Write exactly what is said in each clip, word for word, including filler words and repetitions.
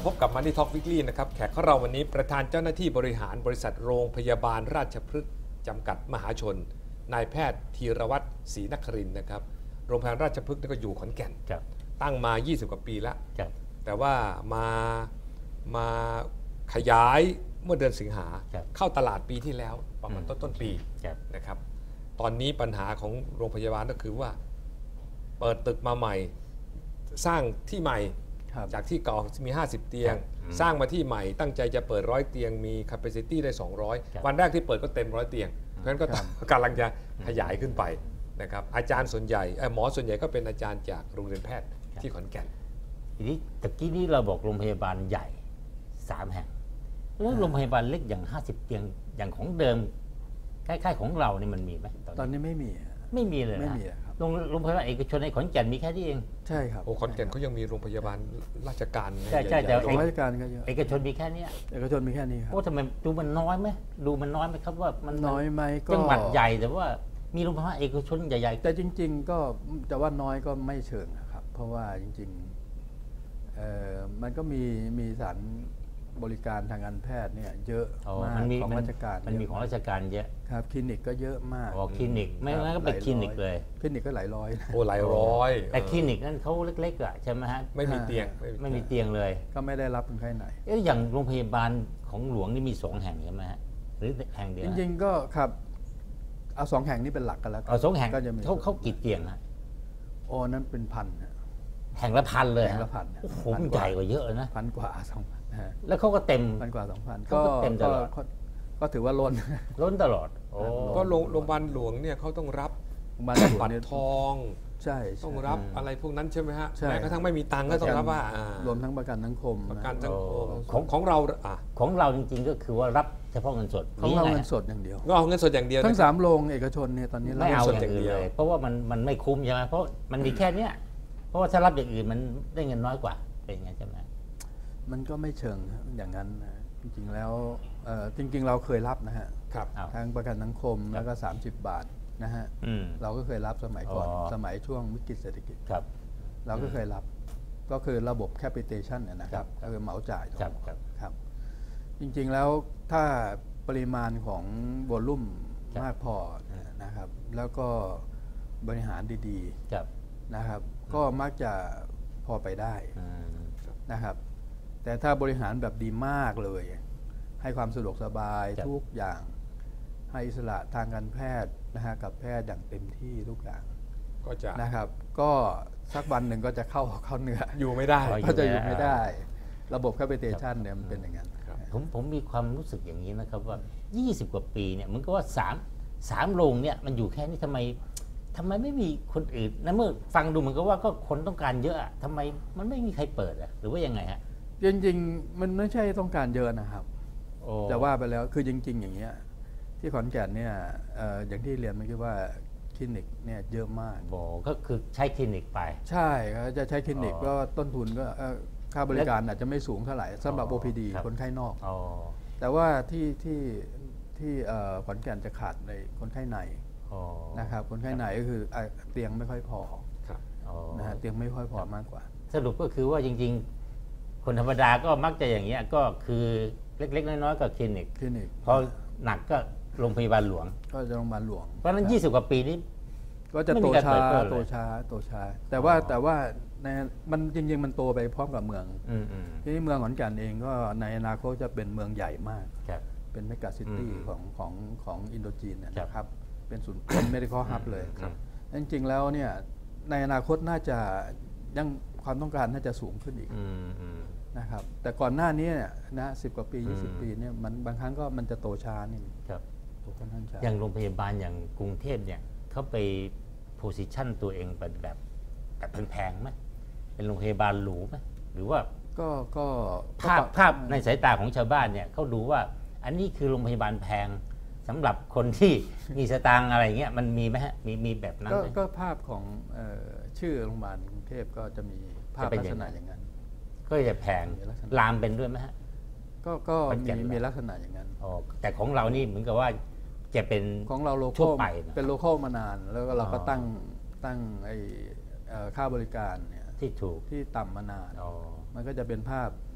พบกับ Money Talk Weekly นะครับแขกของเราวันนี้ประธานเจ้าหน้าที่บริหารบริษัทโรงพยาบาลราชพฤกษ์จำกัดมหาชนนายแพทย์ธีรวัตรศรีนครินทร์นะครับโรงพยาบาลราชพฤกษ์ก็อยู่ขอนแก่นตั้งมายี่สิบกว่าปีแล้วแต่ว่ามามาขยายเมื่อเดือนสิงหาเข้าตลาดปีที่แล้วประมาณต้นต้นปีนะครับตอนนี้ปัญหาของโรงพยาบาลก็คือว่าเปิดตึกมาใหม่สร้างที่ใหม่จากที่เก่ามีห้าสิบเตียงสร้างมาที่ใหม่ตั้งใจจะเปิดร้อยเตียงมี capacity ได้สองร้อยวันแรกที่เปิดก็เต็มร้อยเตียงเพราะฉะนั้นก็กำลังจะขยายขึ้นไปนะครับอาจารย์ส่วนใหญ่หมอส่วนใหญ่ก็เป็นอาจารย์จากโรงเรียนแพทย์ที่ขอนแก่นทีนี้ตะกี้นี้เราบอกโรงพยาบาลใหญ่สามแห่งแล้วโรงพยาบาลเล็กอย่างห้าสิบเตียงอย่างของเดิมคล้ายๆของเรานี่มันมีไหมตอนนี้ไม่มีไม่มีเลยนะโรงโรงพยาบาลเอกชนในขอนแก่นมีแค่นี้เองใช่ครับโอ้ขอนแก่นเขายังมีโรงพยาบาลราชการใช่ใช่แต่โรงราชการก็เยอะเอกชนมีแค่นี้เอกชนมีแค่นี้ครับโอ้ทำไมดูมันน้อยไหมดูมันน้อยไหมครับว่ามันน้อยไหมก็จังหวัดใหญ่แต่ว่ามีโรงพยาบาลเอกชนใหญ่ๆแต่จริงๆก็จะว่าน้อยก็ไม่เชิงนะครับเพราะว่าจริงๆเอ่อมันก็มีมีสถานบริการทางการแพทย์เนี่ยเยอะมากของราชการมันมีของราชการเยอะครับคลินิกก็เยอะมากอ๋อคลินิกไม่งั้นก็เป็นคลินิกเลยคลินิกก็หลายร้อยโอ้หลายร้อยแต่คลินิกนั้นเขาเล็กๆอ่ะใช่ไหมฮะไม่มีเตียงไม่มีเตียงเลยก็ไม่ได้รับคนไข้ไหนเอ๊ะอย่างโรงพยาบาลของหลวงนี่มีสองแห่งใช่ไหมฮะหรือแห่งเดียวจริงๆก็ครับเอาสองแห่งนี้เป็นหลักกันแล้วเอาสองแห่งเขาเขากี่เตียงฮะโอ้นั้นเป็นพันแห่งละพันเลยแห่งละพันโอ้โหใหญ่กว่าเยอะนะพันกว่าสองพันแล้วเขาก็เต็มพันกว่าสองพันก็เต็มตลอดก็ถือว่าล้นล้นตลอดก็โรงพยาบาลหลวงเนี่ยเขาต้องรับบัตรทองใช่ต้องรับอะไรพวกนั้นใช่ไหมฮะแม้กระทั่งไม่มีตังค์ก็ต้องรับว่ารวมทั้งประกันสังคมประกันสังคมของของเราของเราจริงๆก็คือว่ารับเฉพาะเงินสดของเราเงินสดอย่างเดียวก็เอาเงินสดอย่างเดียวทั้งสามโรงเอกชนเนี่ยตอนนี้ไม่เอาอย่างอื่นเลยเพราะว่ามันมันไม่คุ้มใช่ไหมเพราะมันมีแค่เนี้ยเพราะว่าถ้ารับอย่างอื่นมันได้เงินน้อยกว่าเป็นไงใช่ไหมมันก็ไม่เชิงอย่างนั้นจริงๆแล้วจริงๆเราเคยรับนะฮะทางประกันสังคมแล้วก็สามสิบบาทนะฮะเราก็เคยรับสมัยก่อนสมัยช่วงวิกฤตเศรษฐกิจเราก็เคยรับก็คือระบบ capitation นะครับก็คือเหมาจ่ายครับจริงๆแล้วถ้าปริมาณของวอลลุ่มมากพอนะครับแล้วก็บริหารดีๆนะครับก็มักจะพอไปได้นะครับแต่ถ้าบริหารแบบดีมากเลยให้ความสะดวกสบายทุกอย่างให้อิสระทางการแพทย์นะฮะกับแพทย์อย่างเต็มที่ทุกอย่างก็จะนะครับก็สักวันหนึ่งก็จะเข้าเข้าเนื้ออยู่ไม่ได้ก็จะอยู่ไม่ได้ระบบ capitation เนี่ยมันเป็นอย่างนั้นผมผมมีความรู้สึกอย่างนี้นะครับว่ายี่สิบกว่าปีเนี่ยมันก็ว่าสามสามโรงเนี่ยมันอยู่แค่นี้ทำไมทำไมไม่มีคนอื่นนะเมื่อฟังดูเหมือนกับว่าก็คนต้องการเยอะทำไมมันไม่มีใครเปิดอ่ะหรือว่ายังไงฮะจริงๆมันไม่ใช่ต้องการเยอะนะครับแต่ว่าไปแล้วคือจริงๆอย่างเงี้ยที่ขอนแก่นเนี่ยอย่างที่เรียนเมื่อกี้ว่าคลินิกเนี่ยเยอะมากบอกก็คือใช้คลินิกไปใช่ครับจะใช้คลินิกก็ต้นทุนก็ค่าบริการอาจจะไม่สูงเท่าไหร่สำหรับ โอ พี ดี คนไข้นอกแต่ว่าที่ที่ที่ขอนแก่นจะขาดในคนไข้ในนะครับคนไข้ในก็คือเตียงไม่ค่อยพอนะฮะเตียงไม่ค่อยพอมากกว่าสรุปก็คือว่าจริงๆคนธรรมดาก็มักจะอย่างเงี้ยก็คือเล็กๆน้อยๆก็คลินิกคลินิกพอหนักก็โรงพยาบาลหลวงก็จะโรงพยาบาลหลวงเพราะฉะนั้นยี่สิบกว่าปีนี้ก็จะโตช้าโตช้าโตช้าแต่ว่าแต่ว่าในมันจริงๆมันโตไปพร้อมกับเมืองที่เมืองขอนแก่นเองก็ในอนาคตจะเป็นเมืองใหญ่มากเป็นเมกะซิตี้ของของของอินโดจีนนะครับเป็นศูนย์เป็นเมดิคอลฮับเลยจริงๆแล้วเนี่ยในอนาคตน่าจะยังความต้องการน่าจะสูงขึ้นอีกนะครับแต่ก่อนหน้านี้เนี่ยนะสิบกว่าปียี่สิบปีเนี่ยมันบางครั้งก็มันจะโตช้านี่โตค่อนข้างช้าอย่างโรงพยาบาลอย่างกรุงเทพเนี่ยเขาไปโพสิชันตัวเองเป็นแบบแบบแพงๆไหมเป็นโรงพยาบาลหรูไหมหรือว่าก็ก็ภาพภาพในสายตาของชาวบ้านเนี่ยเขาดูว่าอันนี้คือโรงพยาบาลแพงสำหรับคนที่มีสตางค์อะไรเงี้ยมันมีไหมฮะมีมีแบบนั้นไหมก็ภาพของชื่อโรงพยาบาลกรุงเทพก็จะมีภาพลักษณะอย่างนั้นก็จะแพงลามเป็นด้วยไหมฮะก็ก็มีมีลักษณะอย่างนั้นอ๋อแต่ของเรานี่เหมือนกับว่าจะเป็นของเราโลโก้เป็นโลโก้มานานแล้วก็เราก็ตั้งตั้งไอ้ค่าบริการเนี่ยที่ถูกที่ต่ำมานานมันก็จะเป็นภาพ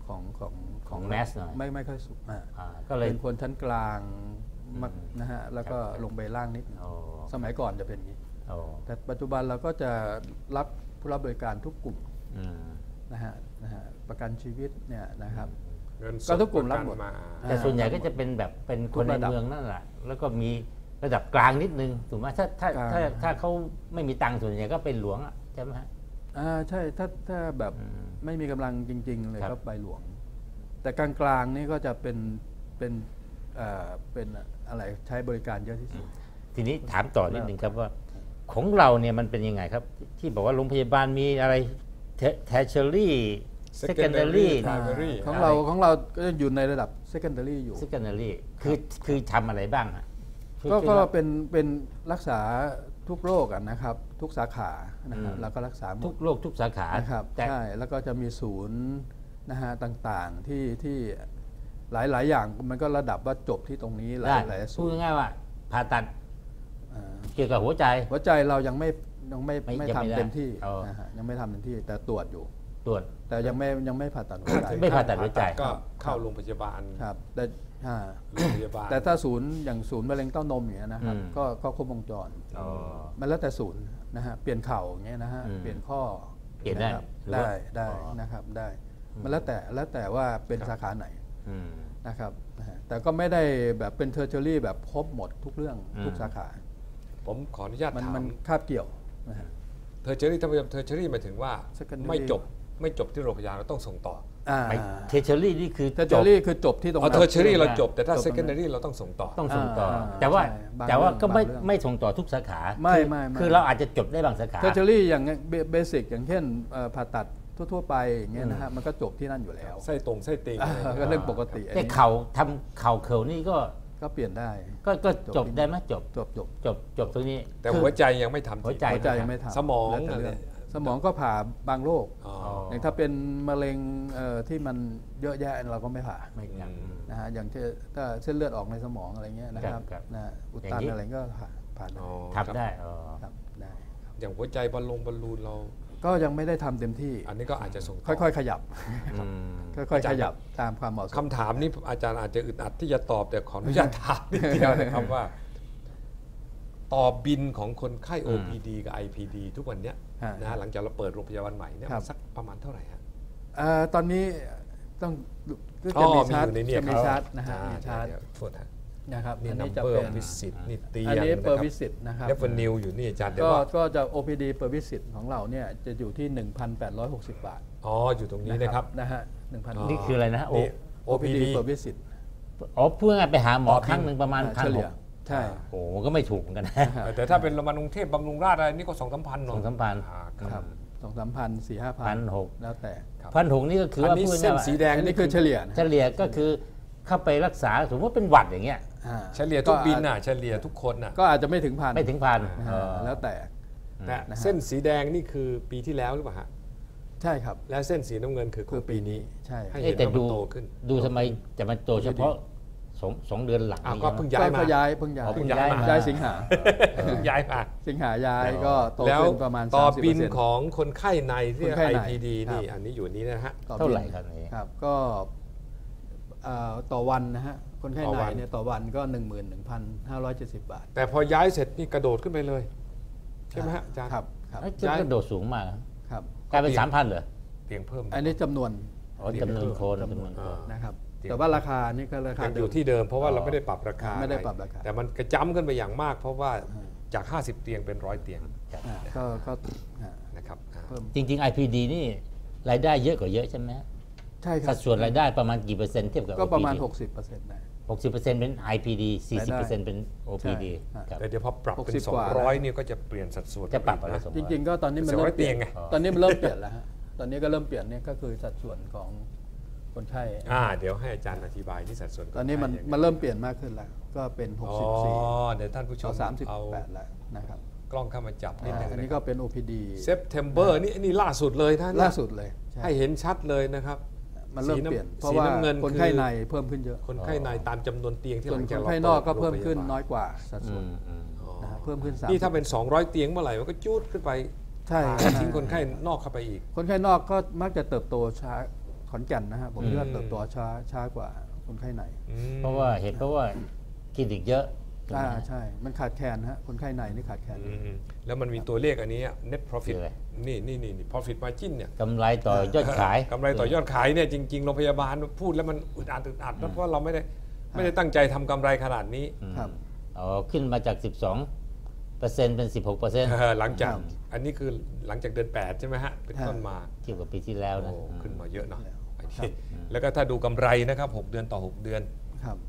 ของของของแมสหน่อยไม่ไม่ค่อยสูงอ่าอ่าก็เลยเป็นคนชั้นกลางมากนะฮะแล้วก็ลงไปล่างนิดโอ้สมัยก่อนจะเป็นอย่างนี้โอ้แต่ปัจจุบันเราก็จะรับผู้รับบริการทุกกลุ่มอืมนะฮะนะฮะประกันชีวิตเนี่ยนะครับเงินสก็ดทุกกลุ่มรับหมดประนมาแต่ส่วนใหญ่ก็จะเป็นแบบเป็นคนในเมืองนั่นแหละแล้วก็มีระดับกลางนิดนึงถูกไหมถ้าถ้าถ้าถ้าเขาไม่มีตังค์ส่วนใหญ่ก็เป็นหลวงอ่ะใช่ไหมฮะอ่าใช่ถ้าถ้าแบบอืมไม่มีกำลังจริง ๆ เลยครับก็ใบหลวง แต่กลางๆนี่ก็จะเป็นเป็นเอ่อเป็นอะไรใช้บริการเยอะที่สุดทีนี้ถามต่อนิดนึงครับว่าของเราเนี่ยมันเป็นยังไงครับ ที่บอกว่าโรงพยาบาลมีอะไรเทเชอรี่เซคันดารี primary ของเราของเราก็ยังอยู่ในระดับ secondary อยู่เซคันดารีคือคือทำอะไรบ้างฮะช่วยก็ช่วยก็เล่าเป็นเป็นรักษาทุกโรคอะนะครับ ทุกสาขานะครับอืมแล้วก็รักษาหมทุดกโรคทุกสาขานะครับแต่ใช่แล้วก็จะมีศูนย์นะฮะต่างๆที่ที่หลายๆ อย่างมันก็ระดับว่าจบที่ตรงนี้หลาได้ยหลายศูพูดนย์ง่ายๆว่าผ่าตัดอ่าเกี่ยวกับหัวใจหัวใจเรายังไม่ยังไม่ไม่ไม่ยังไม่ได้ทำเต็มที่อ๋อนะฮะยังไม่ทำเต็มที่แต่ตรวจอยู่ตรวจแต่ยังไม่ยังไม่ผ่าตัดหัวใจไม่ผ่าตัดหัวใจก็เข้าโรงพยาบาลครับแต่อ่าโรงพยาบาลแต่ถ้าศูนย์อย่างศูนย์มะเร็งเต้านมอย่างเงี้ยนะครับอืมก็ก็ครบวงจรอ๋อมันแล้วแต่ศูนย์นะฮะเปลี่ยนเข่าอย่างเงี้ยนะฮะอืมเปลี่ยนข้อเปลี่ยนได้ะครับหรือว่าได้ได้อ๋อนะครับได้มันแล้วแต่แล้วแต่ว่าเป็นสาขาไหนอืมนะครับนะฮะแต่ก็ไม่ได้แบบเป็นเทอร์เจอรี่แบบครบหมดทุกเรื่องอืมทุกสาขาผมขออนุญาตมันถามมันคาบเกี่ยวนะฮะเทอร์เจอรี่ท่านผู้ชมเทอร์เจอรี่หมายถึงว่า Secondary ไม่จบไม่จบที่โรงพยาบาลเราต้องส่งต่ออ่าเทเชอรี่นี่คือเทอร์จเจอบ รี่คือจบที่ตรงเอานั้นเทอร์เจอรี่เราจบแต่ถ้าจบตรงนั้นเซคันดารีเราต้องส่งต่อต้องส่งต่ออ่าแต่ว่าใช่บางแต่ว่าก็ไม่เรื่องไม่ส่งต่อทุกสาขาไม่คือไม่ไม่คือเราอาจจะจบได้บางสาขาเทอร์เจอรี่อย่างเบสิกอย่างเช่นเอ่อผ่าตัดทั่วๆไปอย่างเงี้ยนะฮะมันก็จบที่นั่นอยู่แล้วไส้ตรงไส้ติ่งอ่าอะไรก็เรื่องปกติอันแต่นี้เข่าทำเข่าเข่านี่ก็ก็เปลี่ยนได้ก็ก็จบจบได้ไหมจบจบจบจบจบตรงนี้แต่หัวใจยังไม่ทำหัวใจหัวใจยังไม่ทำสมองแล้วแต่อะไรเรื่องสมองก็ผ่าบางโรคอ๋ออย่างถ้าเป็นมะเร็งเอ่อที่มันเยอะแยะเราก็ไม่ผ่าไม่อยากนะฮะอย่างเช่นถ้าเส้นเลือดออกในสมองอะไรเงี้ยนะครับครับนะฮะอุดอย่างตันนี้อะไรก็ผ่าผ่าได้อ๋อทำได้อ๋อครับได้ครับอย่างหัวใจบอลลงบอลลูนเราก็ยังไม่ได้ทำเต็มที่อันนี้ก็อาจจะส่งต่ค่อยๆขยับอืมค่อยๆขยับตามความเหมาะสมคำถามนี้อาจารย์อาจจะอึดอัดที่จะตอบแต่ขออนุญาตถามนิดเดียวนะครับว่า ต่อบินของคนไข้ โอ พี ดี กับ ไอ พี ดี ทุกวันเนี้ยฮะนะหลังจากเราเปิดโรงพยาบาลใหม่เนี่ยครัมับนสักประมาณเท่าไหร่ฮะเอ่อตอนนี้ต้องก็อ๋จะอมีมีชาร์อยู่ในเนี่ยจจะมีครับชาร์จนะฮะอ่ามีชาร์จเดี๋ยวโทษฮะนะครับนี่อันนันี้มจะเบอเป็ร์นวิสิตนี่เตียงอันนี้นะเปอร์ควิรับสิตนะครับเรฟเวนิวอยู่นี่อาจารย์เดี๋ยวก็ว่าก็จะ โอ พี ดี เปอร์วิสิตของเราเนี่ยจะอยู่ที่ หนึ่งพันแปดร้อยหกสิบ บาทอ๋ออยู่ตรงนี้นะครับนะฮะหนึ่งพันอ๋อนี่คืออะไรนะโอนี่โอ พี ดีโอ พี ดีเปอร์วิสิตอ๋อเพื่อไงไปหาหมอต่อบินครั้งหนึ่งประมาณพันเฉหลี่กยใช่โอ้โหก็ไม่ถูกเหมือนกันนะแต่ถ้าเป็นโรงพยาบาลกรุงเทพบำรุงราษฎร์อะไรนี่ก็สองสามพันเนอะสองสามพันอ่าคครัรับบสองสามพันสี่ห้าพัพันหกแล้วแต่ครับพันหกนี่ก็คืออันว่านี้พูดเส้นง่ายๆสีแดงอันนี้คือเฉลี่ยนะเฉลี่ยก็คือเข้าไปรักษาสมมติว่าเป็นหวัดอย่างเงี้ยอ่าเฉลี่ยทุกบินน่ะเฉลี่ยทุกคนน่ะก็อาจจะไม่ถึงพันไม่ถึงพันนะเอฮะอแล้วแต่แต่นะฮะเส้นสีแดงนี่คือปีที่แล้วหรือเปล่าฮะใช่ครับแล้วเส้นสีน้ำเงินคือขคือ อง ปีนี้ใช่ให้เอ๊ะเห็นแต่ว่าดูมันโตขึ้นดูทำไมจะมาโตเฉพาะสองสองเดือนหลังอ้าวนี้ก็ใช่ไหมเพิ่งย้ายมาก็ย้ายเพิ่งย้ายอ๋อเพิ่งย้ายย้ายมาย้ายสิงหาเพิ่งย้ายมาสิงหาย้ายก็โตแล้วขึ้นประมาณต่อสามสิบบิเปอร์นเซ็นต์ของคนไข้ในที่คนไข้ไอในพีดีครับนี่อันนี้อยู่นี้นะฮะต่อบินเท่าไหร่ครับนี้ครับก็เอ่อต่อวันนะฮะคนไข้ต่อในวันเนี่ยต่อวันก็ หนึ่งหมื่นหนึ่งพันห้าร้อยเจ็ดสิบ บาทแต่พอย้ายเสร็จนี่กระโดดขึ้นไปเลย ใช่ไหมฮะอาจารย์ครับครับเอ้ยจะกระโดดสูงมากนะครับกลายเป็นสามพันเหรอเตียงเพิ่มอันนี้จำนวนอ๋อจำนวนคนจำนวนคนนะครับเตียงแต่ว่าราคานี่ก็ราคายังอเดิยู่มที่เดิมเพราะว่าอ๋อเราไม่ได้ปรับราคาไม่ได้อะปรับราคาแต่มันกระจ้ำขึ้นไปอย่างมาก เพราะว่าจาก ห้าสิบ เตียงเป็นร้อยเตียงอ่าก็ก็อ่านะครับอ่าเพิ่มจริงๆ ไอ พี ดี นี่รายได้เยอะกว่าเยอะใช่ไหมใช่ครัสับดส่วนรายได้ประมาณกี่เปอร์เซ็นต์เทียบกับก็ประมาณโอหกสิบเปอร์เซ็นต์ได้หกสิบเปอร์เซ็นต์เป็น ไอ พี ดี สี่สิบเปอร์เซ็นต์เป็น โอ พี ดีใช่ครับแต่เดี๋ยวพอปรับเป็นหกสิบสอก งว่าร้อยนี่ก็จะเปลี่ยนสัดส่วนจะปรับอีกอะไรนะสมมจติริง ๆ ก็ตอนนี้มันสองร้เริ่อยมเปลี่ยนเตียงไงตอนนี้มันเริ่มเปลี่ยนแล้วฮะตอนนี้ก็เริ่มเปลี่ยนเนี่ยก็คือสัดส่วนของคนไข้อ่าเดี๋ยวให้อาจารย์อธิบายที่สัดส่วนตอนนี้มันคไข้ยังไงมันเริ่มเปลี่ยนมากขึ้นแล้ว ก็เป็นอ๋อหกสิบสี่เดี๋ยวท่านผู้ชมเอาสามสิบเอาแปดแล้วนะครับกล้องเข้ามาจับนิดนึงอันนี้นะคก็รับเป็น โอ พี ดีเซปเทมเบอร์นี่นี่ล่าสุดเลยท่านล่าสุดเลยใช่ให้เห็นชัดเลยนะครับมันเริ่มสีน้ำเปลี่ยน เพสีราะว่าน้ำเงินคนไข้คือในเพิ่มขึ้นเยอะคนไข้ในตามจำนวนเตียงที่ส่หวนลังคจากนเราไข้นอกก็ปิดเพิ่มขึ้นโรงพยาบาลน้อยกว่าสัดอืส่วนมอืมนะฮะเพิ่มขึ้นสามนี่ถ้าเป็น สองร้อย เตียงเมื่อไหร่มันก็จูดขึ้นไปใช่อ่าทิ้งคนไข้นอกเข้าไปอีกคนไข้นอกก็มักจะเติบโตช้าขอนแก่นนะฮะผมคิดว่าเติบโตช้าช้ากว่าคนไข้ในเพราะว่าเหตุเพราะว่าคลินิกเยอะอ่าใช่มันขาดแคลนฮะคนไข้ในนี่ขาดแคลนแล้วมันมีตัวเลขอันนี้ net profit นี่นี่นี่ profit margin เนี่ยกำไรต่อยอดขายกำไรต่อยอดขายเนี่ยจริงๆโรงพยาบาลพูดแล้วมันอึดอัดอึดอัดนะเพราะเราไม่ได้ไม่ได้ตั้งใจทำกำไรขนาดนี้ครับอ๋อขึ้นมาจากสิบสองเปอร์เซ็นต์เป็น สิบหกเปอร์เซ็นต์หลังจากอันนี้คือหลังจากเดือนแปดใช่ไหมฮะเป็นต้นมาเทียบกับปีที่แล้วนะขึ้นมาเยอะเนาะแล้วก็ถ้าดูกำไรนะครับหกเดือนต่อหกเดือนครับ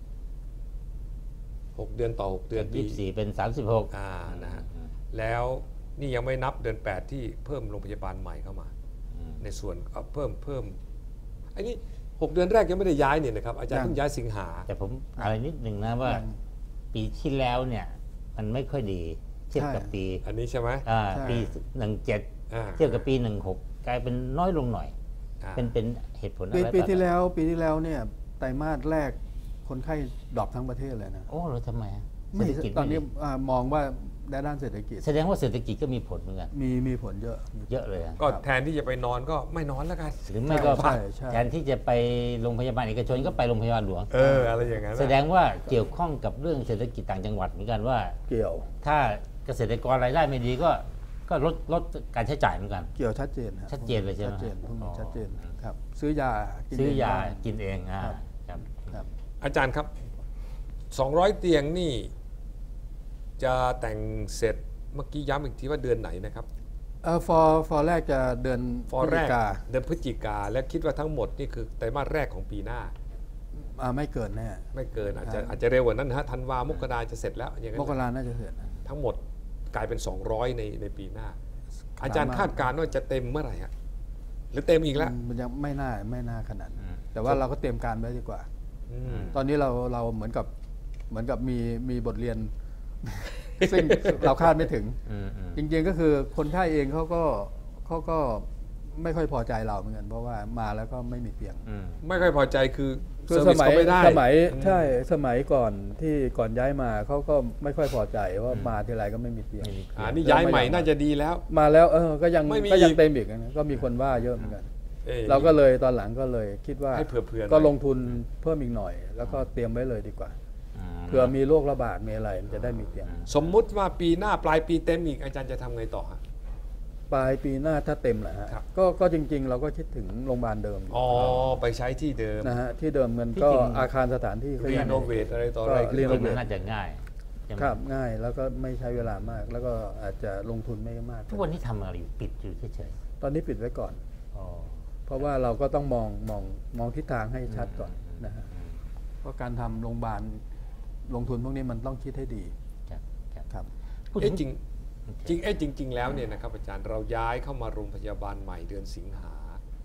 หกเดือนต่อหกเดือนยี่สิบสี่เป็นสามสิบหกอ่านะฮะแล้วนี่ยังไม่นับเดือนแปดที่เพิ่มโรงพยาบาลใหม่เข้ามาในส่วนเพิ่มเพิ่มไอ้นี่หกเดือนแรกยังไม่ได้ย้ายเนี่ยนะครับอาจารย์เพิ่งย้ายสิงหาแต่ผมอะไรนิดหนึ่งนะว่าปีที่แล้วเนี่ยมันไม่ค่อยดีเทียบกับปีอันนี้ใช่ไหมปีหนึ่งเจ็ดเทียบกับปีหนึ่งหกกลายเป็นน้อยลงหน่อยเป็นเป็นเหตุผลอะไรปีที่แล้วปีที่แล้วเนี่ยไตรมาสแรกคนไข้ดรอปทั้งประเทศเลยนะโอ้เราทำไมไม่ตอนนี้มองว่าด้านเศรษฐกิจแสดงว่าเศรษฐกิจก็มีผลเหมือนกันมีมีผลเยอะเยอะเลยก็แทนที่จะไปนอนก็ไม่นอนแล้วกันหรือไม่ก็แทนที่จะไปโรงพยาบาลเอกชนก็ไปโรงพยาบาลหลวงเอออะไรอย่างนั้นแสดงว่าเกี่ยวข้องกับเรื่องเศรษฐกิจต่างจังหวัดเหมือนกันว่าเกี่ยวถ้าเกษตรกรรายได้ไม่ดีก็ก็ลดลดการใช้จ่ายเหมือนกันเกี่ยวชัดเจนชัดเจนเลยใช่ไหมชัดเจนพวกนี้ชัดเจนครับซื้อยาซื้อยากินเองครับครับอาจารย์ครับสองร้อยเตียงนี่จะแต่งเสร็จเมื่อกี้ย้ำอีกทีว่าเดือนไหนนะครับเออฟอร์ฟอร์แรกจะเดือนพฤศจิกาเดือนพฤศจิกาและคิดว่าทั้งหมดนี่คือไตรมาสแรกของปีหน้าอ่าไม่เกินแน่ไม่เกินอาจจะอาจจะเร็วกว่านั้นนะฮะธันวามกราจะเสร็จแล้วอย่างนั้นมกราน่าจะเสร็จทั้งหมดกลายเป็นสองร้อยในในปีหน้าอาจารย์คาดการณ์ว่าจะเต็มเมื่อไหร่ฮะหรือเต็มอีกแล้วมันยังไม่น่าไม่น่าขนาดแต่ว่าเราก็เตรียมการไว้ดีกว่าตอนนี้เราเราเหมือนกับเหมือนกับมีมีบทเรียนซึ่งเราคาดไม่ถึงจริงๆก็คือคนไข้เองเขาก็เขาก็ไม่ค่อยพอใจเราเหมือนกันเพราะว่ามาแล้วก็ไม่มีเตียงไม่ค่อยพอใจคือคือสมัยสมัยใช่สมัยก่อนที่ก่อนย้ายมาเขาก็ไม่ค่อยพอใจว่ามาทีไรก็ไม่มีเตียงอ่านี่ย้ายใหม่น่าจะดีแล้วมาแล้วเออก็ยังก็ยังเต็มอีกนะก็มีคนว่าเยอะเหมือนกันเราก็เลยตอนหลังก็เลยคิดว่าก็ลงทุนเพิ่มอีกหน่อยแล้วก็เตรียมไว้เลยดีกว่าเผื่อมีโรคระบาดมีอะไรมันจะได้มีเตียงสมมุติว่าปีหน้าปลายปีเต็มอีกอาจารย์จะทำไงต่อฮะปลายปีหน้าถ้าเต็มแหละฮะก็ก็จริงๆเราก็คิดถึงโรงพยาบาลเดิมอ๋อไปใช้ที่เดิมนะฮะที่เดิมมันก็อาคารสถานที่รีโนเวทอะไรต่ออะไรรีโนเวทน่าจะง่ายครับง่ายแล้วก็ไม่ใช้เวลามากแล้วก็อาจจะลงทุนไม่มากทุกวันนี้ทำอะไรอยู่ปิดอยู่เฉยๆตอนนี้ปิดไว้ก่อนเพราะว่าเราก็ต้องมองมองมองทิศทางให้ชัดก่อนนะฮะเพราะการทำโรงพยาบาลลงทุนพวกนี้มันต้องคิดให้ดีครับเอ๊ะจริงจริงเอ๊ะจริงๆแล้วเนี่ยนะครับอาจารย์เราย้ายเข้ามาโรงพยาบาลใหม่เดือนสิงหา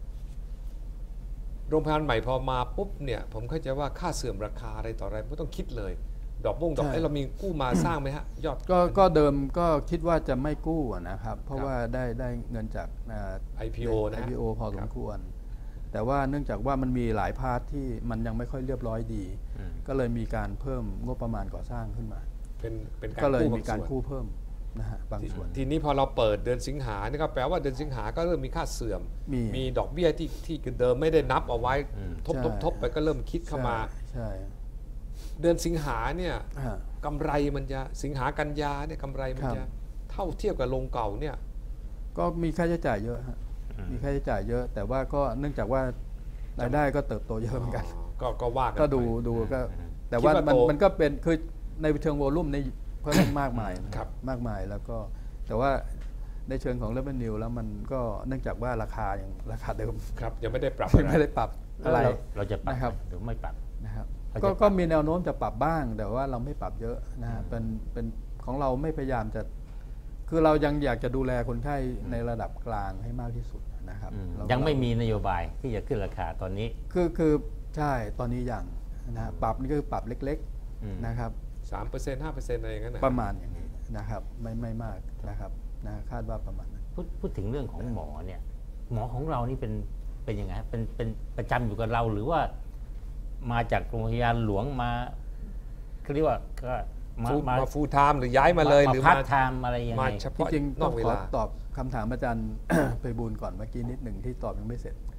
โรงพยาบาลใหม่พอมาปุ๊บเนี่ยผมเข้าใจว่าค่าเสื่อมราคาอะไรต่ออะไรไม่ต้องคิดเลยดอกบงดอกไอ้เรามีกู้มาสร้างไหมฮะยอดก็ก็เดิมก็คิดว่าจะไม่กู้นะครับเพราะว่าได้ได้เงินจากไอ พี โอ นะไอ พี โอ พอสมควรแต่ว่าเนื่องจากว่ามันมีหลายพาร์ทที่มันยังไม่ค่อยเรียบร้อยดีก็เลยมีการเพิ่มงบประมาณก่อสร้างขึ้นมาเป็นเป็นก็เลยมีการกู้เพิ่มนะฮะบางส่วนทีนี้พอเราเปิดเดือนสิงหานี่ก็แปลว่าเดือนสิงหาก็เริ่มมีค่าเสื่อมมีดอกเบี้ยที่ที่เดิมไม่ได้นับเอาไว้ทบทบทบไปก็เริ่มคิดเข้ามาใช่เดือนสิงหาเนี่ยกำไรมันจะสิงหากันยาเนี่ยกำไรมันจะเท่าเทียบกับโรงเก่าเนี่ยก็มีค่าใช้จ่ายเยอะฮะมีค่าใช้จ่ายเยอะแต่ว่าก็เนื่องจากว่ารายได้ก็เติบโตเยอะเหมือนกันก็ก็ว่ากันก็ดูดูก็แต่ว่ามันมันก็เป็นคือในเชิงโวลุ่มในเพิ่มมากมายมากมายแล้วก็แต่ว่าในเชิงของเรเวนิวแล้วมันก็เนื่องจากว่าราคาอย่างราคาเดิมครับยังไม่ได้ปรับไม่ได้ปรับอะไรเราจะปรับหรือไม่ปรับนะครับก็ก็มีแนวโน้มจะปรับบ้างแต่ว่าเราไม่ปรับเยอะนะฮะเป็นเป็นของเราไม่พยายามจะคือเรายังอยากจะดูแลคนไข้ในระดับกลางให้มากที่สุดนะครับยังไม่มีนโยบายที่จะขึ้นราคาตอนนี้คือคือใช่ตอนนี้ยังนะปรับนี่คือปรับเล็กๆนะครับสามเปอร์เซ็นต์ห้าเปอร์เซ็นต์อะไรอย่างนั้นประมาณอย่างนี้นะครับไม่ไม่มากนะครับนะคาดว่าประมาณนั้นพูดพูดถึงเรื่องของหมอเนี่ยหมอของเรานี่เป็นเป็นยังไงเป็นเป็นประจำอยู่กับเราหรือว่ามาจากโรงพยาบาลหลวงมาเขาเรียกว่าก็มามาฟูลไทม์หรือย้ายมาเลยหรือมาพาร์ทไทม์อะไรยังไงจริงๆต้องขอตอบคำถามอาจารย์ ไปบูลก่อนเมื่อกี้นิดหนึ่งที่ตอบยังไม่เสร็จ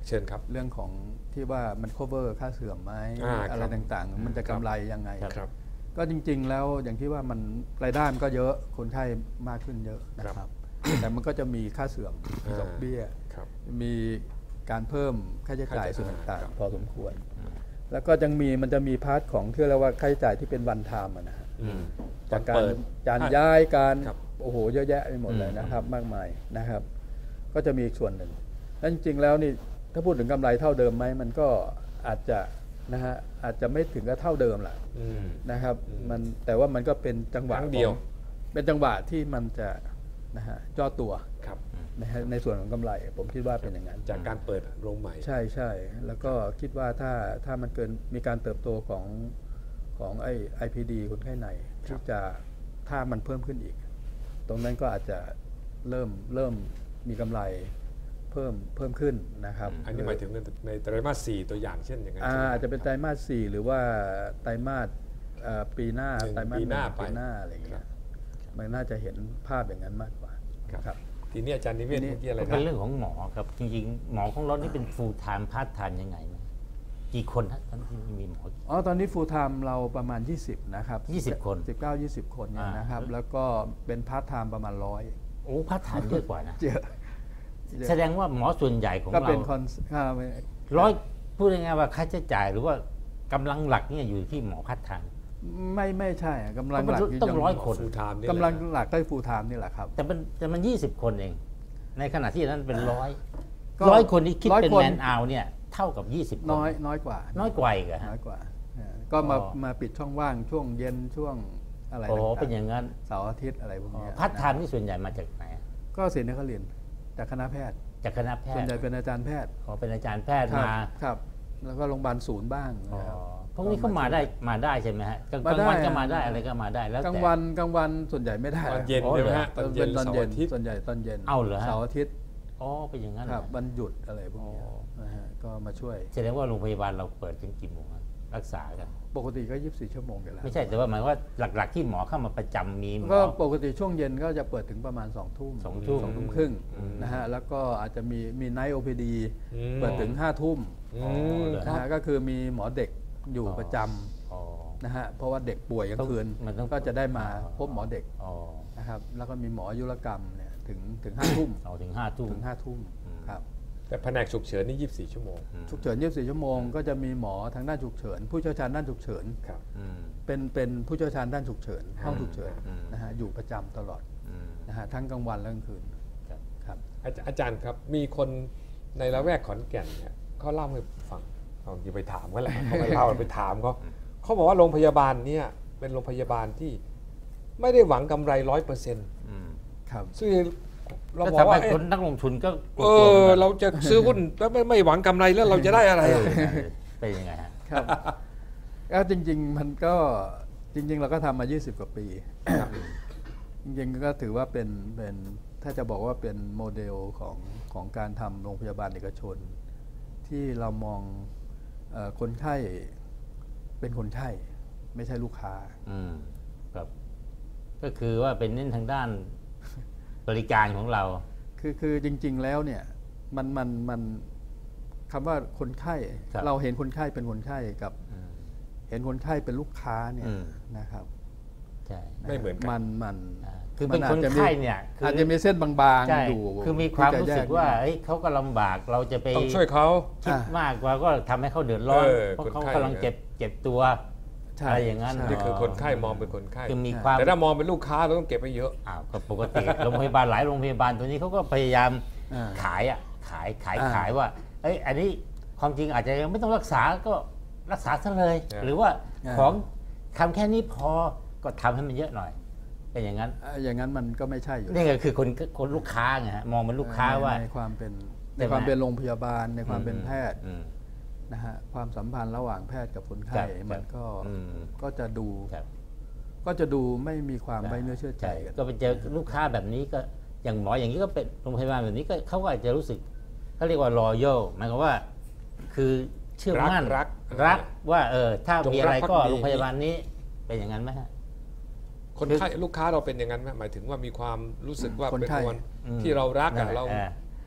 เชิญครับเรื่องของที่ว่ามัน cover ค่าเสื่อมไหมอ่าอะไรต่างๆ มันจะกำไรยังไงครับก็จริงๆแล้วอย่างที่ว่ามันรายได้มันก็เยอะคนไข้มากขึ้นเยอะนะครับ แต่มันก็จะมีค่าเสื่อมดอกเบี้ยมีการเพิ่มค่าใช้จ่ายส่วนต่างๆพอสมควร แล้วก็ยังมีมันจะมีพาร์ทของที่เรียกว่าค่าใช้จ่ายที่เป็นวันไทม์นะฮะจากการการย้ายการโอ้โหเยอะแยะไปหมดเลยนะครับมากมายนะครับก็จะมีอีกส่วนหนึ่งแล้วจริงๆแล้วนี่ถ้าพูดถึงกำไรเท่าเดิมไหมมันก็อาจจะนะฮะอาจจะไม่ถึงกับเท่าเดิมแหละนะครับมันแต่ว่ามันก็เป็นจังหวะเดียวเป็นจังหวะที่มันจะนะฮะย่อตัวนะฮะในส่วนของกำไรผมคิดว่าเป็นอย่างนั้นจากการเปิดโรงใหม่ใช่ใช่แล้วก็คิดว่าถ้าถ้ามันเกินมีการเติบโตของของไอ ไอ พี ดี คนไข้ในที่จะถ้ามันเพิ่มขึ้นอีกตรงนั้นก็อาจจะเริ่มเริ่มมีกำไรเพิ่มเพิ่มขึ้นนะครับอันนี้หมายถึงในไตรมาสสี่ตัวอย่างเช่นอย่างนั้นอาจจะเป็นไตรมาสสี่หรือว่าไตรมาสปีหน้าไตรมาสปีหน้าปีหน้าอะไรอย่างเงี้ยมันน่าจะเห็นภาพอย่างนั้นมากกว่าครับทีนี้อาจารย์นิเวศน์เมื่อกี้อะไรนะเป็นเรื่องของหมอครับจริงๆหมอของเรานี่เป็น full time part time ยังไงนะกี่คนฮะตอนที่มีหมออ๋อตอนนี้ full time เราประมาณยี่สิบนะครับยี่สิบคนสิบเก้า ยี่สิบคนนะครับแล้วก็เป็น part time ประมาณหนึ่งร้อยโอ้ part time เยอะกว่านะเยอะแสดงว่าหมอส่วนใหญ่ของเราร้อยพูดง่ายๆว่าค่าใช้จ่ายหรือว่ากำลังหลักเนี่ยอยู่ที่หมอ part time ไม่ไม่ใช่กำลังหลักต้องร้อยคนกำลังหลักก็ฟูลไทม์นี่แหละครับแต่มันแต่มันยี่สิบคนเองในขณะที่นั้นเป็นร้อยร้อยคนที่คิดเป็นแมนเอาเนี่ยเท่ากับยี่สิบคนน้อยน้อยกว่าน้อยกว่าอีกน้อยกว่าก็มามาปิดช่องว่างช่วงเย็นช่วงอะไรต่างๆโอ้เป็นอย่างนั้นเสาร์อาทิตย์อะไรพวกนี้พาร์ทไทม์นี่ส่วนใหญ่มาจากไหนก็ศรีนครินทร์จากคณะแพทย์จากคณะแพทย์ส่วนใหญ่เป็นอาจารย์แพทย์อ๋อเป็นอาจารย์แพทย์มาครับแล้วก็โรงพยาบาลศูนย์บ้างพวกนี้เขามาได้มาได้ใช่ไหมฮะกลางวันก็มาได้อะไรก็มาได้แล้วกลางวันกลางวันส่วนใหญ่ไม่ได้ตอนเย็นใช่ไหมฮะตอนเย็นตอนเย็นส่วนใหญ่ตอนเย็นเอาเหรอเสาร์อาทิตย์อ๋อเป็นอย่างนั้นครับวันหยุดอะไรพวกนี้นะฮะก็มาช่วยแสดงว่าโรงพยาบาลเราเปิดถึงกี่โมงรักษากันปกติก็ยี่สิบสี่ชั่วโมงอยู่แล้วไม่ใช่แต่ว่าหมายว่าหลักๆที่หมอเข้ามาประจำมีก็ปกติช่วงเย็นก็จะเปิดถึงประมาณสองทุ่มสองทุ่มสองทุ่มครึ่งนะฮะแล้วก็อาจจะมีมีไนท์ โอ พี ดี เปิดถึงห้าทุ่มนะฮะก็คือมีหมอเด็กอยู่ประจำนะฮะเพราะว่าเด็กป่วยกลางคืนก็จะได้มาพบหมอเด็กนะครับแล้วก็มีหมออายุรกรรมเนี่ยถึงถึงห้าทุ่มถึงห้าทุ่มถึงห้าทุ่มครับแต่แผนกฉุกเฉินนี่ยี่สิบสี่ชั่วโมงฉุกเฉินยี่สิบสี่ชั่วโมงก็จะมีหมอทางด้านฉุกเฉินผู้เชี่ยวชาญด้านฉุกเฉินเป็นเป็นผู้เชี่ยวชาญด้านฉุกเฉินห้องฉุกเฉินนะฮะอยู่ประจำตลอดนะฮะทั้งกลางวันและกลางคืนครับอาจารย์ครับมีคนในละแวกขอนแก่นเนี่ยเขาเล่าให้ฟังเราจะไปถามกันแหละเขาไปเล่าไปถามเขาเขาบอกว่าโรงพยาบาลเนี่ยเป็นโรงพยาบาลที่ไม่ได้หวังกำไรร้อยเปอร์เซ็นต์ครับซึ่งเราบอกว่าคนนักลงทุนก็เออเราจะซื้อหุ้นแล้วไม่ไม่หวังกำไรแล้วเราจะได้อะไรเป็นยังไงฮะครับก็จริงๆมันก็จริงๆเราก็ทำมายี่สิบกว่าปีจริงๆก็ถือว่าเป็นเป็นถ้าจะบอกว่าเป็นโมเดลของของการทำโรงพยาบาลเอกชนที่เรามองคนไข้เป็นคนไข้ไม่ใช่ลูกค้าอืมครับก็คือว่าเป็นเน้นทางด้านบริการของเราคือคือจริงๆแล้วเนี่ยมันมันมันคำว่าคนไข้เราเห็นคนไข้เป็นคนไข้กับเห็นคนไข้เป็นลูกค้าเนี่ยนะครับใช่ไม่เหมือนกันมันมันคือเป็นคนไข้เนี่ยอาจจะมีเส้นบางๆอยู่คือมีความรู้สึกว่าเขาก็ลำบากเราจะไปต้องช่วยเขาคิดมากกว่าก็ทำให้เขาเดือดร้อนเพราะเขากำลังเจ็บเจ็บตัวอะไรอย่างนั้นนี่คือคนไข้มองเป็นคนไข้แต่ถ้ามองเป็นลูกค้าเราต้องเก็บไปเยอะอ้าวก็ปกติโรงพยาบาลหลายโรงพยาบาลตัวนี้เขาก็พยายามขายอ่ะขายขายขายว่าเอ้ยอันนี้ความจริงอาจจะยังไม่ต้องรักษาก็รักษาซะเลยหรือว่าของทำแค่นี้พอก็ทำให้มันเยอะหน่อยเป็นอย่างนั้นอย่างนั้นมันก็ไม่ใช่อยู่นี่ก็คือคนคนลูกค้าไงฮะมองเป็นลูกค้าว่าในความเป็นในความเป็นโรงพยาบาลในความเป็นแพทย์นะฮะความสัมพันธ์ระหว่างแพทย์กับคนไข้มันก็ก็จะดูก็จะดูไม่มีความไว้เนื้อเชื่อใจกันก็ไปเจอลูกค้าแบบนี้ก็อย่างหมออย่างนี้ก็เป็นโรงพยาบาลแบบนี้ก็เขาก็อาจจะรู้สึกเขาเรียกว่า loyal หมายความว่าคือเชื่อมั่นรักรักว่าเออถ้ามีอะไรก็โรงพยาบาลนี้เป็นอย่างนั้นไหมฮะคนไข้ลูกค้าเราเป็นอย่างนั้นไหมหมายถึงว่ามีความรู้สึกว่าเป็นคนที่เรารักกันเรา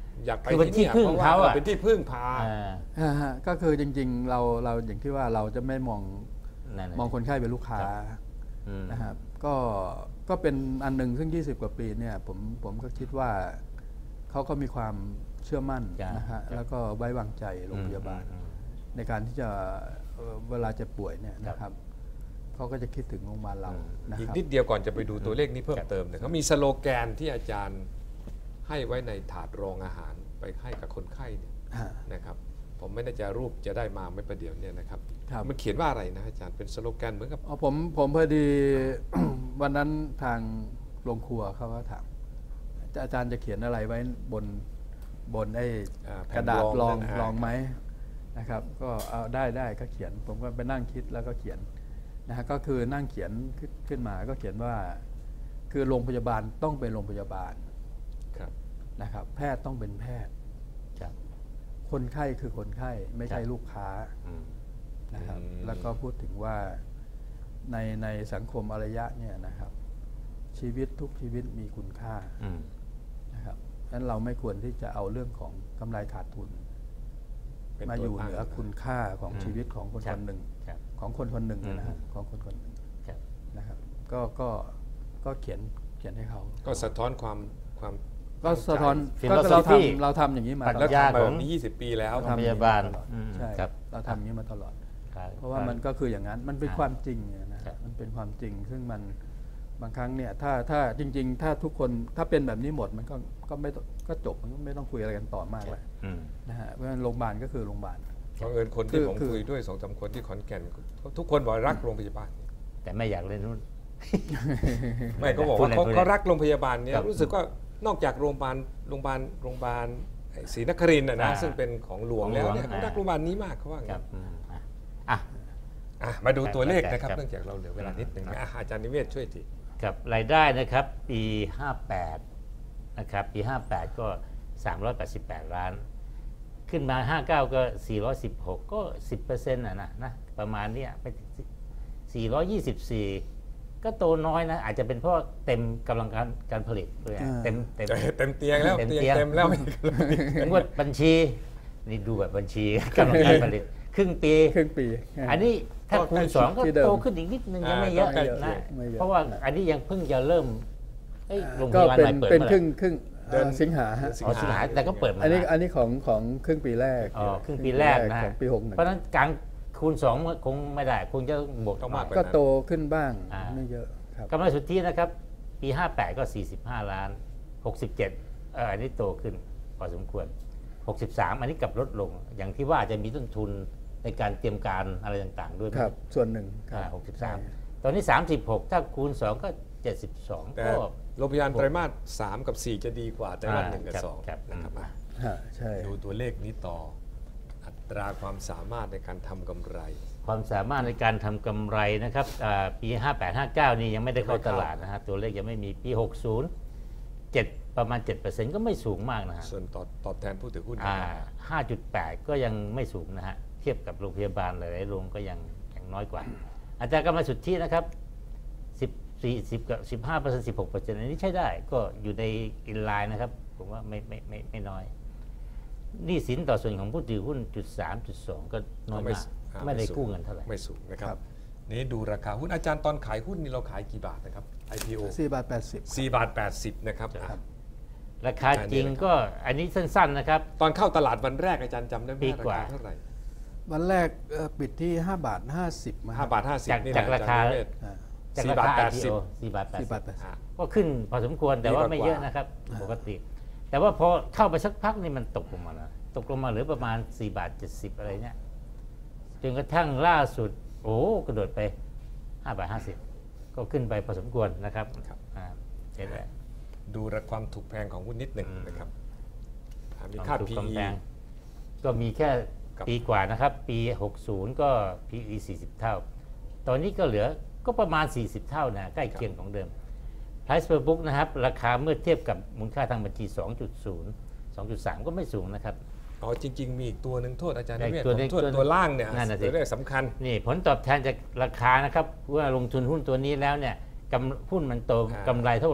อยากไปคือเป็นที่ยพึ่งพระว่เขาอะเป็นที่พึ่งพาอ่าอ่าฮะก็คือจริงๆเราเราอย่างที่ว่าเราจะไม่มองนั่นน่ะมองคนไข้เป็นลูกค้าอืมนะครับก็ก็เป็นอันหนึ่งซึ่งยี่สิบกว่าปีเนี่ยผมผมก็คิดว่าเขาก็มีความเชื่อมั่นจ้ะนะฮะแล้วก็ไว้วางใจโรงพยาบาลอืมในการที่จะเอ่อเวลาเจ็บป่วยเนี่ยนะครับเขาก็จะคิดถึงโรงพยาบาลเราอืมนะอีกครับนิดเดียวก่อนจะไปดูตัวเลขนี้เพิ่มเติมเนี่ยเขามีสโลแกนที่อาจารย์ให้ไว้ในถาดรองอาหารไปให้กับคนไข้เนี่ยฮะนะครับผมไม่แน่ใจรูปจะได้มาไม่ประเดี๋ยวเนี่ยนะครับครับมันเขียนว่าอะไรนะอาจารย์เป็นสโลแกนเหมือนกับอ๋อผมผมพอดี วันนั้นทางโรงครัวเขาก็ถามอาจารย์จะเขียนอะไรไว้บนบนไอ้อ่าแผ่นกระดาษรองรองนั่นอ่ารองไหมนะครับก็เอาได้ได้ก็เขียน ผมก็ไปนั่งคิดแล้วก็เขียนนะฮะก็คือนั่งเขียนขึ้นขึ้นมาก็เขียนว่า คือโรงพยาบาลต้องเป็นโรงพยาบาลครับนะครับ แพทย์ต้องเป็นแพทย์ครับคนไข้คือคนไข้ไม่ใช่ครับลูกค้าอืมนะครับอืมแล้วก็พูดถึงว่าในในสังคมอารยะเนี่ยนะครับ ชีวิตทุกชีวิตมีคุณค่าอืมนะครับดังนั้นเราไม่ควรที่จะเอาเรื่องของกำไรขาดทุนเป็นมาตัวอยู่ตั้งเหนือคุณค่าของอืมชีวิตของคนครัคบนหนึ่งครับของคนคนหนึ่งอืมนะฮะของคนคนหนึ่งครับนะครับ ก็ก็ก็เขียนเขียนให้เขาก็สะท้อนความความก็สะท้อนตั้งใจก็เรา philosophy ทำเราทำอย่างนี้มาปรัชตลอดญาทำมาขแบองบนี้ยี่สิบปีแล้วเรทำพยาบาลอย่งนี้มตลอดอืมใช่ครับเราทำอย่างนี้มาตลอดครับเพราะว่ามันก็คืออย่างนั้นมันเป็นอ่าความจริงเนี่ยนะครับ มันเป็นความจริง ซึ่งมันบางครั้งเนี่ยถ้าถ้าจริง ๆ ถ้าทุกคนถ้าเป็นแบบนี้หมดมันก็ก็ไม่ต้องก็จบมันก็ไม่ต้องคุยอะไรกันต่อมากเลยอืมนะฮะเพราะฉะนั้นโรงพยาบาลก็คือโรงพยาบาลบังเอิญคนคืที่อผมคือคุยด้วยสองสามคนที่ขอนแก่นทุกคนบอกรักโรงพยาบาลแต่ไม่อยากเล่นนู่นไม่เขาบอกพูดว่าเล่นเขาพูดเล่นเขารักโรงพยาบาลเนี่ยครับรู้สึกว่านอกจากโรงพยาบาลโรงพยาบาลโรงพยาบาลไอ้ศรีนครินทร์นะนะอ่าซึ่งเป็นของหลวงของหลแล้ว วเนี่ยอ่าเขารักโรงพยาบาลนี้มากเขาว่าคงั้รับนอืมอ่ะอ่ะอ่ะมาดูตัวเลขนะครับครับเนื่องจากเราเหลือเวลานิดหนึ่งนะอ่ะอาจารย์นิเวศช่วยทีกับรายได้นะครับปีห้าแปดนะครับปีห้าแปดก็สามร้อยแปดสิบแปดล้าน ขึ้นมาห้าเก้าก็สี่ร้อยสิบหกก็ สิบเปอร์เซ็นต์ อ่ะนะนะประมาณเนี้ยไปถึงสี่ร้อยยี่สิบสี่ก็โตน้อยนะ อาจจะเป็นเพราะเต็มกำลังการการผลิตด้วยอ่าเต็มเต็มเต็มเตียงแล้วเต็มเตียงเตียงเต็มแล้วงวดบัญชีนี่ดูแบบบัญชีกำลังการผลิต ครึ่งปีครึ่งปีอันนี้ถ้าก็คูณสองก็ที่เดิมโตขึ้นอีกนิดนึงยังไม่อ่าเยอะก็ใกล้เคียนะงไม่เยอะเพราะว่าอันนี้ยังเพิ่งจะเริ่มเอ้ยโรงพก็ยาบาลเป็ใหนม่เปิดเป็นเมื่อคไหรึ่ร่งครึ่งเดือนเอ่อสิงหาฮะอ๋อสิงหาแต่ก็เปิดมาอันนี้แล้วอันนี้ของของครึ่งปีแรกอ๋อครึ่งปีแรกนะของปีหกหนึ่งเพราะฉะนั้นกลางคูณสองคงไม่ได้คงจะบวกต้องมากกว่าก็โตขึ้นบ้างอ่าไม่เยอะครับกำไรสุทธินะครับ ปีห้าแปดก็สี่สิบห้าล้านหกสิบเจ็ดเอออันนี้โตขึ้นพอสมควรหกสิบสามอันนี้กลับลดลง อย่างที่ว่าอาจจะมีต้นทุนในการเตรียมการอะไรต่างๆ ด้วยครับส่วนหนึ่งคอ่ารับหกสิบสามตอนนี้สามสิบหกถ้าคูณสองก็เจ็ดสิบสองแต่ก็โรงพยาบาลไตรมาสสามกับสี่จะดีกว่าไตรมาสหนึ่งกับครับสองครับนะครับอ่ะฮะใช่ดูตัวเลขนี้ต่ออัตราความสามารถในการทำกำไรความสามารถในการทำกำไรนะครับอ่าปี ห้าแปด ห้าเก้า นี่ยังไม่ได้เข้าตลาดนะฮะตัวเลขยังไม่มีปี หกสิบ เจ็ดประมาณ เจ็ดเปอร์เซ็นต์ ก็ไม่สูงมากนะฮะส่วนตอบตอบแทนผู้ถือหุ้นอ่า ห้าจุดแปด ก็ยังไม่สูงนะฮะเทียบกับโรงพยาบาลหลายๆโรงก็ยังยังน้อยกว่า อัตรากำไรสุทธินะครับสิบ สี่สิบกับ สิบห้าเปอร์เซ็นต์ สิบหกเปอร์เซ็นต์ อันนี้ใช้ได้ก็อยู่ในอินไลน์นะครับผมว่าไม่ไม่ไม่ไม่น้อยหนี้สินต่อส่วนของผู้ถือหุ้นจุดสามจุดสองก็น้อยมากอ่าไม่ได้สูกู้เงินเท่าไหร่ไม่สูงนะคครัรับบนี่ดูราคาหุ้นอาจารย์ตอนขายหุ้นนี่เราขายกี่บาทนะครับ ไอ พี โอสี่บาทแปดสิบสี่บาทแปดสิบนะครับครับราคาจริงก็อันนี้สั้นๆนะครับตอนเข้าตลาดวันแรกอาจารย์จำได้ไหมปีกว่าราคาเท่าไหร่วันแรกเอ่อปิดที่ห้าบาทห้าสิบมั้งห้าบาทห้าสิบจากนี่จากนะราคาอจย์นิเวศอ่าจากสี่ราบาทคาแปไอดพีสิบโอสี่บาทแปดสี่สิบาทบแปดสิบอ่าก็ขึ้นพอสมควรแต่ว่าดีกว่าไม่เยอะนะครับ ปกติ แต่ว่าพอเข้าไปสักพักนี่มันตกลงมาแล้วตกลงมาเหลือประมาณสี่บาทเจ็ดสิบอะไรเนี่ยจนกระทั่งล่าสุด โอ้กระโดดไปห้าบาทห้าสิบก็ขึ้นไปพอสมควรนะครับครับอ่าใช่ไหมดูราความถูกแพงของหุ้นนิดหนึ่งนะครับอ่ามีความค่าถูกพีความอีแพงก็มีแค่ครับปีกว่านะครับ ปี หกสิบ ก็ พี อี สี่สิบ เท่า ตอนนี้ก็เหลือก็ประมาณ สี่สิบ เท่านะใกล้เคียงของเดิม Price per book นะครับ ราคาเมื่อเทียบกับมูลค่าทางบัญชี สองจุดศูนย์ สองจุดสาม ก็ไม่สูงนะครับอ๋อจริง ๆ มีอีกตัวหนึ่งโทษอาจารย์ได้นิเวศตัวผมนี้โทษตัวตัวล่างเนี่ยนั่นน่ะสิตัวเลขสำคัญนี่ผลตอบแทนจากราคานะครับว่าลงทุนหุ้นตัวนี้แล้วเนี่ยกำหุ้นมันโตอ่ากำไรเท่าไหร่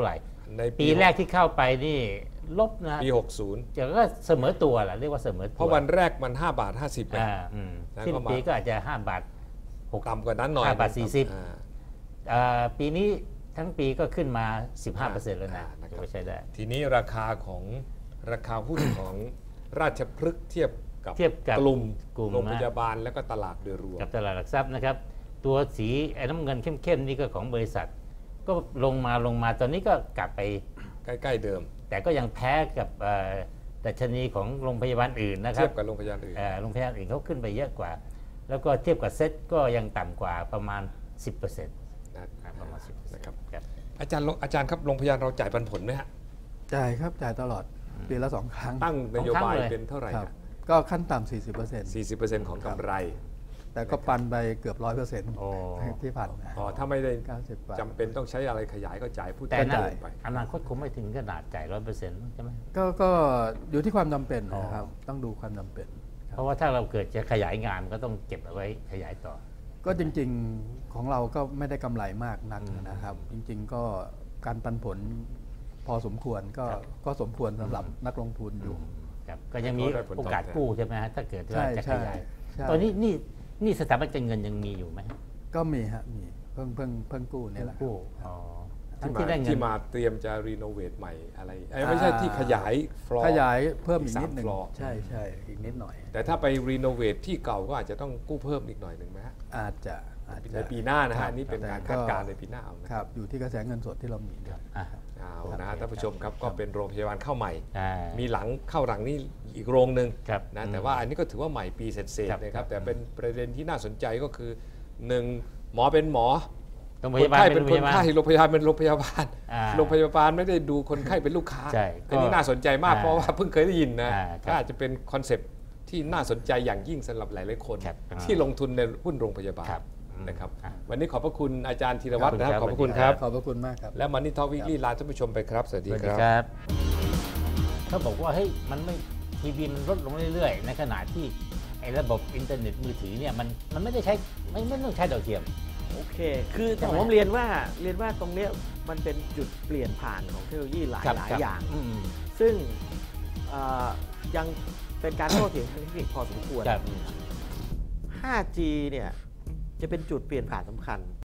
ในปีแรกที่เข้าไปนี่ลบนะปีหกสิบจะก็เสมอตัวแหละเรียกว่าเสมอตัวเพราะวันแรกมันห้าบาทห้าสิบอ่าสิ้นปีก็อาจจะห้าบาทหกต่ำกว่านั้นหน่อยห้าบาทสี่สิบปีนี้ทั้งปีก็ขึ้นมา สิบห้าเปอร์เซ็นต์ แล้วนะก็ใช้ได้ทีนี้ราคาของราคาหุ้นของราชพฤกษ์เทียบกับเทียบกับกลุ่มกลุ่มโรงพยาบาลและก็ตลาดโดยรวมกับตลาดหลักทรัพย์นะครับตัวสีไอ้น้ำเงินเข้มๆนี่ก็ของบริษัทก็ลงมาลงมาตอนนี้ก็กลับไปใกล้ๆเดิมแต่ก็ยังแพ้กับดัชนีของโรงพยาบาลอื่นนะครับเทียบกับโรงพยาบาลอื่นโรงพยาบาลอื่นเขาขึ้นไปเยอะกว่าแล้วก็เทียบกับเซ็ตก็ยังต่ำกว่าประมาณ สิบเปอร์เซ็นต์ ประมาณ สิบเปอร์เซ็นต์นะครับอาจารย์อาจารย์ครับโรงพยาบาลเราจ่ายปันผลไหมฮะจ่ายครับจ่ายตลอดปีละสองครั้งตั้งนโยบายเป็นเท่าไหร่ครับก็ขั้นต่ำ สี่สิบเปอร์เซ็นต์สี่สิบเปอร์เซ็นต์ ของกำไรแต่ก็ปันไปเกือบ ร้อยเปอร์เซ็นต์ ที่ผ่านมาอ๋อถ้าไม่ได้จำเป็นต้องใช้อะไรขยายก็จ่ายผู้แต่จ่ายไปอนาคตคงไม่ถึงขนาดจ่าย ร้อยเปอร์เซ็นต์ ใช่ไหมก็ก็อยู่ที่ความจำเป็นนะครับต้องดูความจำเป็นเพราะว่าถ้าเราเกิดจะขยายงานก็ต้องเก็บเอาไว้ขยายต่อก็จริงๆของเราก็ไม่ได้กำไรมากนักนะครับจริงๆก็การปันผลพอสมควรก็ก็สมควรสำหรับนักลงทุนอยู่ก็ยังมีโอกาสกู้ใช่ไหมฮะถ้าเกิดว่าจะขยายตอนนี้นี่นี่สถาบันการเงินยังมีอยู่ไหมก็มีฮะมีเพิ่งเพิ่งเพิ่งกู้นี่แหละกู้ที่มาที่มาเตรียมจะรีโนเวทใหม่อะไรไม่ใช่ที่ขยายฟลอร์ขยายเพิ่มอีกนิดหนึ่งใช่ใช่อีกนิดหน่อยแต่ถ้าไปรีโนเวทที่เก่าก็อาจจะต้องกู้เพิ่มอีกหน่อยหนึ่งไหมฮะอาจจะในปีหน้านะฮะนี่เป็นการคาดการณ์ในปีหน้าเอาครับอยู่ที่กระแสเงินสดที่เรามีครับเอานะท่านผู้ชมครับก็เป็นโรงพยาบาลเข้าใหม่มีหลังเข้าหลังนี่อีกโรงหนึ่งนะแต่ว่าอันนี้ก็ถือว่าใหม่ปีเศษๆนะครับแต่เป็นประเด็นที่น่าสนใจก็คือหนึ่งหมอเป็นหมอคนไข้เป็นคนไข้โรงพยาบาลเป็นโรงพยาบาลโรงพยาบาลไม่ได้ดูคนไข้เป็นลูกค้าอันนี้น่าสนใจมากเพราะว่าเพิ่งเคยได้ยินนะก็อาจจะเป็นคอนเซปต์ที่น่าสนใจอย่างยิ่งสำหรับหลายๆคนที่ลงทุนในหุ้นโรงพยาบาลนะครับวันนี้ขอบพระคุณอาจารย์ธีรวัฒน์นะครับขอบพระคุณครับขอบพระคุณมากครับและมันนี่ทอวิกลี่ลาท่านผู้ชมไปครับสวัสดีครับเขาบอกว่าเฮ้ยมันไม่ทีวีมันลดลงเรื่อยๆในขณะที่ไอ้ระบบอินเทอร์เน็ตมือถือเนี่ยมันมันไม่ได้ใช้ไม่ไม่ต้องใช้ดาวเทียมโอเคคือแต่ผมเรียนว่าเรียนว่าตรงนี้มันเป็นจุดเปลี่ยนผ่านของเทคโนโลยีหลายหลายอย่างซึ่งยังเป็นการโต้เถียงทางเทคนิคพอสมควร ห้าจี เนี่ยจะเป็นจุดเปลี่ยนผ่านสำคัญ